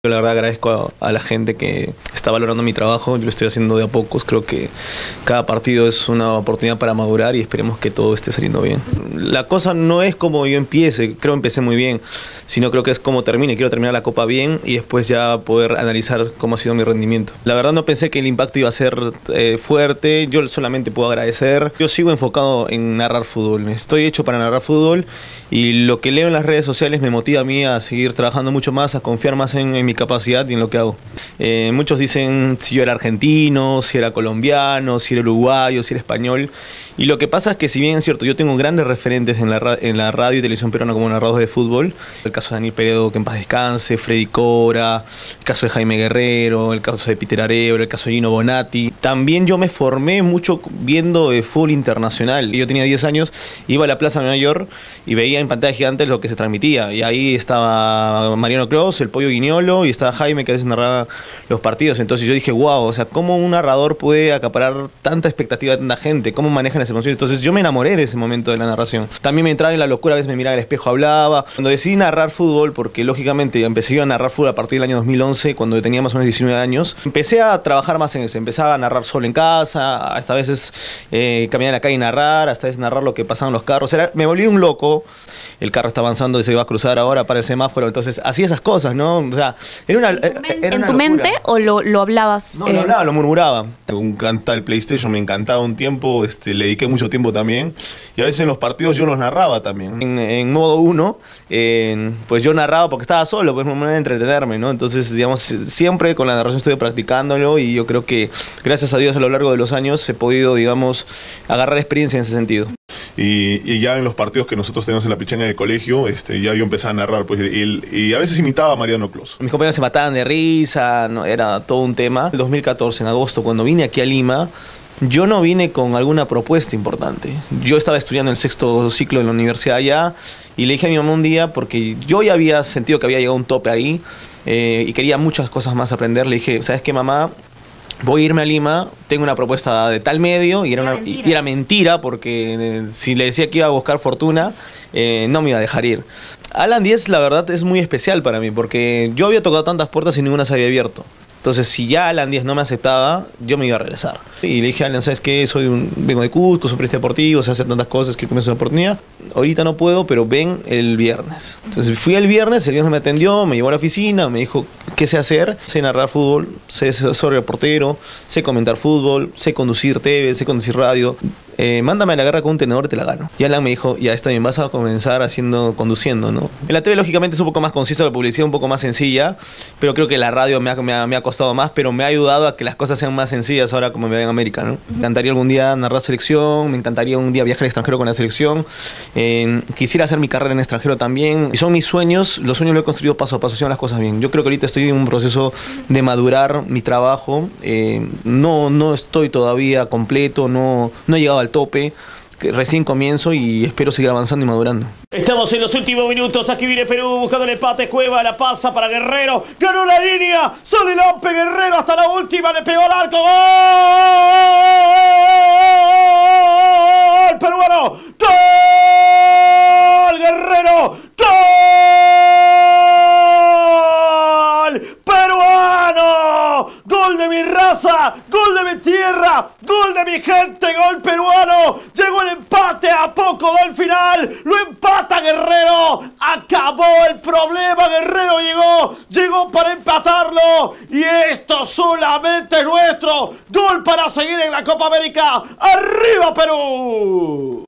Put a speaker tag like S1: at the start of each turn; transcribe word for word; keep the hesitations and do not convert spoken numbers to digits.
S1: Yo la verdad agradezco a, a la gente que está valorando mi trabajo, yo lo estoy haciendo de a pocos, creo que cada partido es una oportunidad para madurar y esperemos que todo esté saliendo bien. La cosa no es como yo empiece, creo que empecé muy bien, sino creo que es como termine, quiero terminar la Copa bien y después ya poder analizar cómo ha sido mi rendimiento. La verdad no pensé que el impacto iba a ser eh, fuerte, yo solamente puedo agradecer. Yo sigo enfocado en narrar fútbol, estoy hecho para narrar fútbol y lo que leo en las redes sociales me motiva a mí a seguir trabajando mucho más, a confiar más en, en mi capacidad y en lo que hago. Eh, muchos dicen si yo era argentino, si era colombiano, si era uruguayo, si era español. Y lo que pasa es que si bien es cierto, yo tengo grandes referentes en la, en la radio y televisión peruana como narradores de fútbol. El caso de Daniel Peredo, que en paz descanse, Freddy Cora, el caso de Jaime Guerrero, el caso de Peter Arevalo, el caso de Gino Bonatti. También yo me formé mucho viendo eh, fútbol internacional. Yo tenía diez años, iba a la Plaza de Nueva York y veía en pantalla gigante lo que se transmitía. Y ahí estaba Mariano Clos, el Pollo Guiñolo, y estaba Jaime, que a veces narraba los partidos. Entonces yo dije, wow, o sea, ¿cómo un narrador puede acaparar tanta expectativa de tanta gente? ¿Cómo manejan las emociones? Entonces yo me enamoré de ese momento de la narración. También me entraba en la locura, a veces me miraba al espejo, hablaba. Cuando decidí narrar fútbol, porque lógicamente empecé a narrar fútbol a partir del año dos mil once, cuando tenía más o menos diecinueve años, empecé a trabajar más en eso. Empezaba a narrar solo en casa, hasta a veces eh, caminar en la calle y narrar, hasta a veces narrar lo que pasaban los carros. Era, me volví un loco. El carro está avanzando y se va a cruzar ahora para el semáforo. Entonces, hacía esas cosas, ¿no? O sea, era una, era, era
S2: ¿En
S1: una
S2: tu
S1: locura.
S2: mente o lo, lo hablabas?
S1: No,
S2: eh?
S1: lo hablaba, lo murmuraba. Me encanta el PlayStation, me encantaba un tiempo, este, le dediqué mucho tiempo también. Y a veces en los partidos yo los narraba también. En, en modo uno, eh, pues yo narraba porque estaba solo, pues una manera de entretenerme, ¿no? Entonces, digamos, siempre con la narración estoy practicándolo y yo creo que, gracias a Dios, a lo largo de los años he podido, digamos, agarrar experiencia en ese sentido.
S3: Y, y ya en los partidos que nosotros tenemos en la pichanga del colegio, este, ya yo empecé a narrar, pues, y, y a veces imitaba a Mariano Clos.
S1: Mis compañeros se mataban de risa, ¿no? Era todo un tema. En dos mil catorce, en agosto, cuando vine aquí a Lima, yo no vine con alguna propuesta importante. Yo estaba estudiando el sexto ciclo en la universidad allá y le dije a mi mamá un día, porque yo ya había sentido que había llegado a un tope ahí eh, y quería muchas cosas más aprender. Le dije, ¿sabes qué, mamá? Voy a irme a Lima, tengo una propuesta de tal medio y era,
S2: Era
S1: una,
S2: mentira.
S1: y era mentira porque eh, si le decía que iba a buscar fortuna, eh, no me iba a dejar ir. Alan diez, la verdad, es muy especial para mí porque yo había tocado tantas puertas y ninguna se había abierto. Entonces, si ya Alan diez no me aceptaba, yo me iba a regresar. Y le dije a Alan, ¿sabes qué? Soy un, vengo de Cusco, soy periodista deportivo, se hacen tantas cosas que comienzo una oportunidad. Ahorita no puedo, pero ven el viernes. Entonces fui el viernes, el viernes me atendió, me llevó a la oficina, me dijo, ¿qué sé hacer? Sé narrar fútbol, sé ser reportero, sé comentar fútbol, sé conducir T V, sé conducir radio. Eh, mándame a la guerra con un tenedor y te la gano. Y Alan me dijo, ya está bien, vas a comenzar haciendo, conduciendo, ¿no? En la T V lógicamente es un poco más conciso, la publicidad un poco más sencilla, pero creo que la radio me ha, me ha, me ha costado más, pero me ha ayudado a que las cosas sean más sencillas ahora como me ven en América, ¿no? Me encantaría algún día narrar selección, me encantaría un día viajar al extranjero con la selección, eh, quisiera hacer mi carrera en extranjero también, y son mis sueños, los sueños los he construido paso a paso, haciendo las cosas bien. Yo creo que ahorita estoy en un proceso de madurar mi trabajo, eh, no, no estoy todavía completo, no, no he llegado al tope, que recién comienzo y espero seguir avanzando y madurando.
S4: Estamos en los últimos minutos, aquí viene Perú buscando el empate, Cueva la pasa para Guerrero, ganó la línea, sale Lampe Guerrero hasta la última, le pegó al arco, ¡gol! Peruano, ¡gol! Guerrero, ¡gol! Peruano, gol de mi raza, gol de mi tierra, gol de mi gente, gol peruano, llegó el empate a poco del final, lo empata Guerrero, acabó el problema, Guerrero llegó, llegó para empatarlo y esto solamente es nuestro, gol para seguir en la Copa América, ¡arriba Perú!